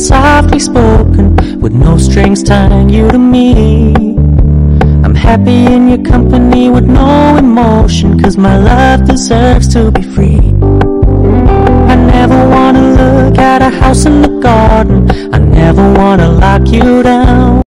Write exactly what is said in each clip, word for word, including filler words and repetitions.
softly spoken, with no strings tying you to me. I'm happy in your company with no emotion, 'cause my love deserves to be free. I never wanna look at a house in the garden, I never wanna lock you down.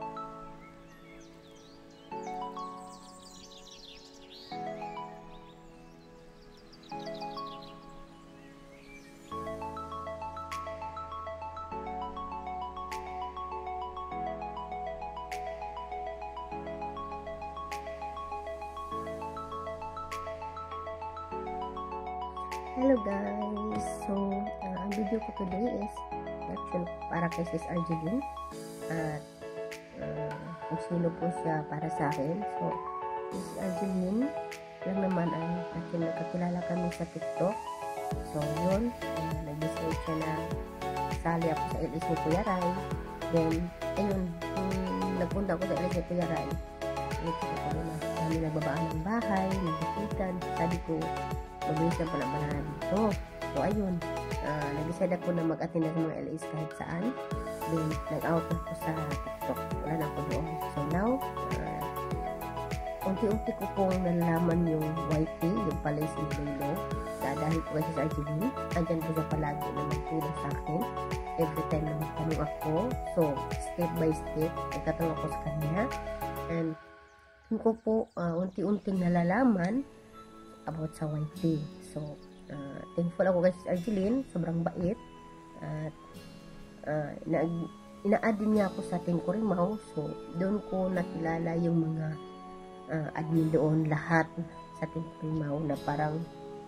Hello guys, so uh, ang video ko today is reaction para kay Sis Argeline at uh, kung sino po siya para sa akin. So Sis Argeline lang naman ay akin nakakilala kami sa TikTok. So yun, uh, nag-decide siya na sali ako sa L S ni Kuya Ray. Then ayun, um, nagpunta ako sa L S ni Kuya Ray. Nakita ko na kami nagbabaan ng bahay, nagkikitan. Sabi ko, mabilis lang pala banana dito. So ayun, uh, nag-decide ako na mag-attend ng mga L S kahit saan. Then nag-out ako sa TikTok, wala na ako doon. So now, uh, unti-unti ko pong nalalaman yung Y P, yung palay si Lolo, dahil po kasi sa Argeline, andyan po siya palagi na magtulong sa akin every time na magtanong ako. So step by step nagtatanong ako sa kanya, and yun ko po uh, unti-unting nalalaman about sa Y P. So, uh, thankful ako kay Argeline, sobrang bait. At uh, ina-add din niya ako sa Team Kurimaw. So, doon ko nakilala yung mga uh, admin doon, lahat sa Team Kurimaw na parang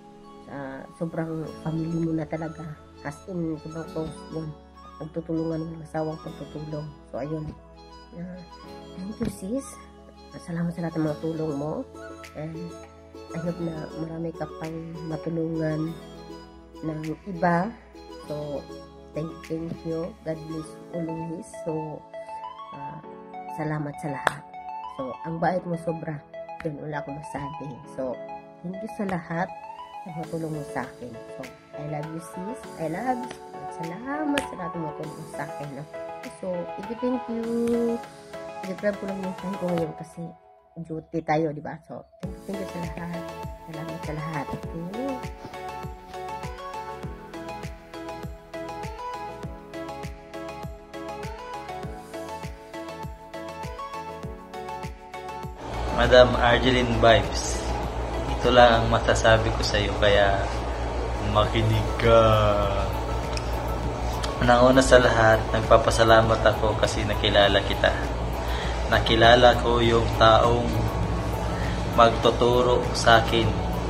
uh, sobrang family mo na talaga. As in, sobrang close yun. Nagtutulungan ng asawang pagtutulong. So, ayun. Uh, thank you sis. Salamat sa lahat ng mga tulong mo. And I hope na marami ka pang matulungan ng iba. So, thank you, thank you. God bless always. So, uh, salamat sa lahat. So, ang bait mo sobra. Yun, wala akong masabi. So, thank you sa lahat na matulong mo sa akin. So, I love you sis. I love you. Salamat sa lahat ng matulong sa akin. No? So, thank you, thank you. I-grab ko lang yung time ko ngayon kasi duty tayo, di ba? So, thank you, thank you sa lahat. Salamat sa lahat. Okay. Madam Argeline Vibes, ito lang ang masasabi ko sa iyo, kaya makinig ka. Unang-una sa lahat, nagpapasalamat ako kasi nakilala kita. Nakilala ko yung taong magtuturo sa akin,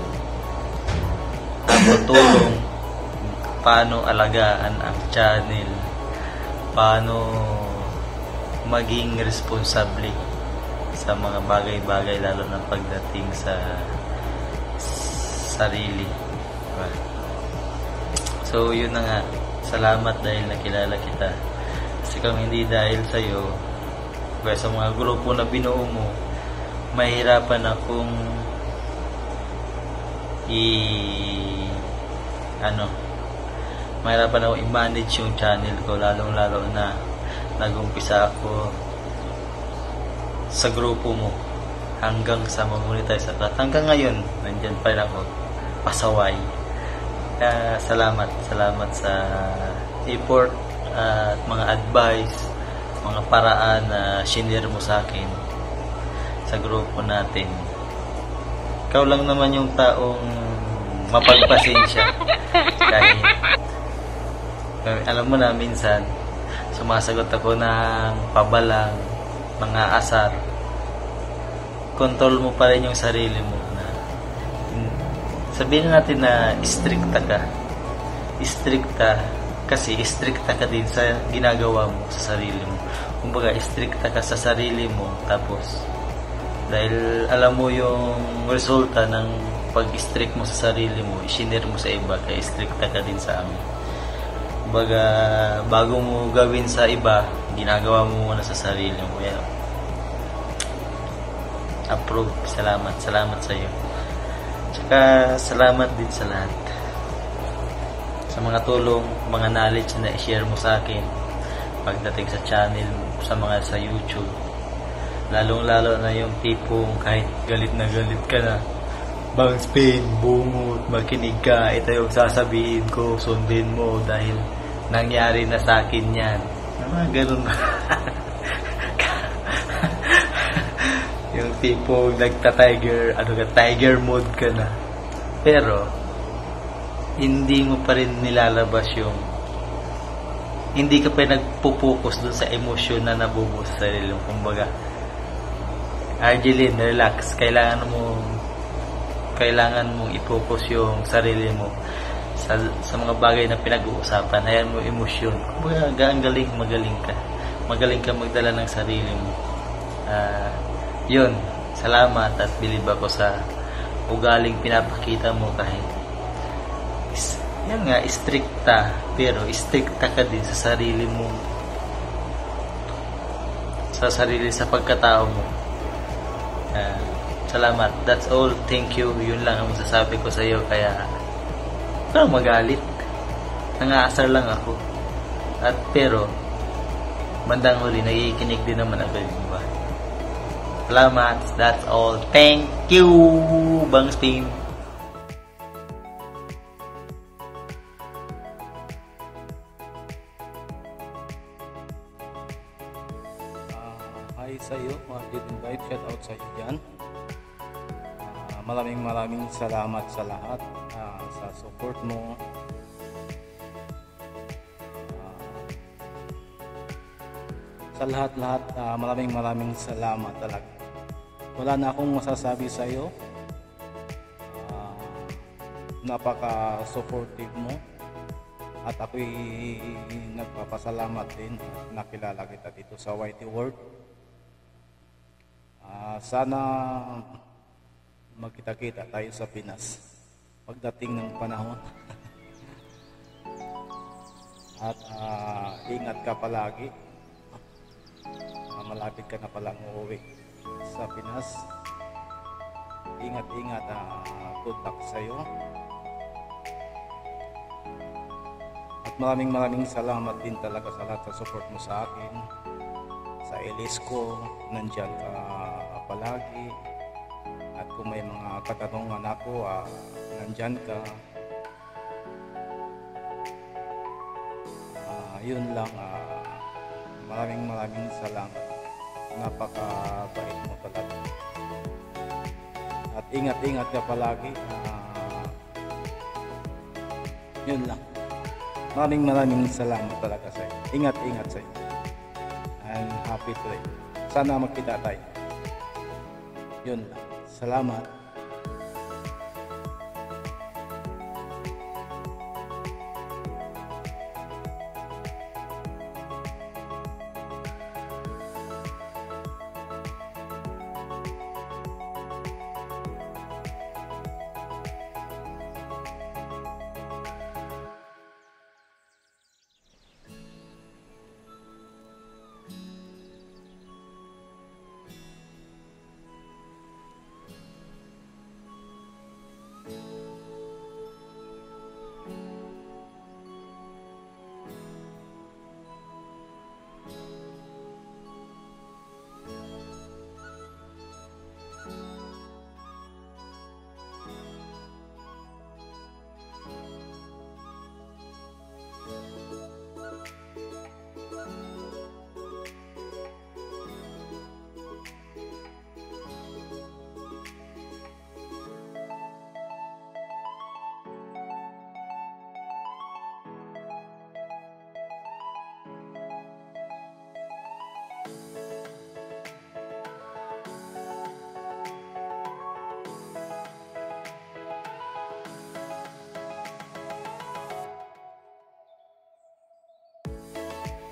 ang tutulong paano alagaan ang channel, paano maging responsable sa mga bagay-bagay, lalo na pagdating sa sarili. So yun na nga, salamat dahil nakilala kita. Kasi kung hindi dahil sa'yo, kaya sa mga grupo na binuo mo, mahirapan akong i ano mahirapan akong i-manage yung channel ko, lalong lalo na nag-umpisa ako sa grupo mo hanggang sa ma-monetize at hanggang ngayon nandyan pa rin ako pasaway. Kaya salamat salamat sa effort at mga advice, mga paraan na shinare mo sa akin sa grupo natin. Ikaw lang naman yung taong mapagpasensya kahit alam mo na minsan sumasagot ako ng pabalang, mga asar. Control mo pa rin yung sarili mo na sabihin natin na stricta ka stricta kasi stricta ka din sa ginagawa mo sa sarili mo. Kumbaga, stricta ka sa sarili mo, tapos dahil alam mo yung resulta ng pag-strict mo sa sarili mo, i-share mo sa iba, kaya stricta ka din sa amin. Kumbaga, bago mo gawin sa iba, ginagawa mo muna sa sarili mo. Kaya approve. Salamat. Salamat sa iyo. Tsaka salamat din sa lahat, sa mga tulong, mga knowledge na i-share mo sa akin. pagdating sa channel, sa mga sa YouTube. Lalong-lalo na yung tipong kahit galit na galit ka na, bang spin, bungot, makinig ka, ito yung sasabihin ko, sundin mo dahil nangyari na sa akin yan. Mga ganun. Yung tipong nagta-tiger, ano ka, tiger mode ka na. Pero, hindi mo pa rin nilalabas yung, hindi ka pa nagpupokus dun sa emosyon na nabubuo sa sarili mo. Kumbaga, Arjeline, relax. Kailangan mo kailangan mong i-focus yung sarili mo sa, sa mga bagay na pinag-uusapan. Hayaan mo emosyon. Kumbaga, ang galing, magaling ka. Magaling ka magdala ng sarili mo. Uh, yun. Salamat at bilib ako sa ugaling pinapakita mo kahit yan nga, stricta. Pero stricta ka din sa sarili mo. Sa sarili, sa pagkatao mo. Uh, salamat. That's all. Thank you. Yun lang ang masasabi ko sa iyo. Kaya, parang magalit. Nangaasar lang ako. At pero, bandang huli, nakikinig din naman ako. Diba? Salamat. That's all. Thank you, Bang Spin. Hi sa iyo, mga Did Invite, shout out sa iyo dyan. Uh, maraming maraming salamat sa lahat, uh, sa support mo. Uh, sa lahat-lahat, uh, maraming maraming salamat talaga. Wala na akong masasabi sa iyo. Uh, napaka-supportive mo. At ako'y nagpapasalamat din at nakilala kita dito sa Y T World. Uh, sana magkita-kita tayo sa Pinas pagdating ng panahon. At uh, ingat ka palagi. Uh, malapit ka na palang uuwi sa Pinas. Ingat-ingat. Uh, good luck sa'yo. At maraming maraming salamat din talaga sa lahat sa support mo sa akin. Sa Elis ko, nandyan ka palagi. At kung may mga katanungan ako, uh, nandyan ka. Uh, yun lang. Uh, maraming maraming salamat. Napakabait mo talaga. At ingat-ingat ka palagi. Uh, yun lang. Maraming maraming salamat talaga sa iyo. Ingat-ingat sa iyo. And happy to it. Sana magkita tayo. Yun lang. Salamat.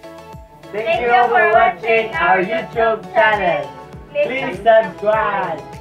Thank you for watching our YouTube channel. Please subscribe.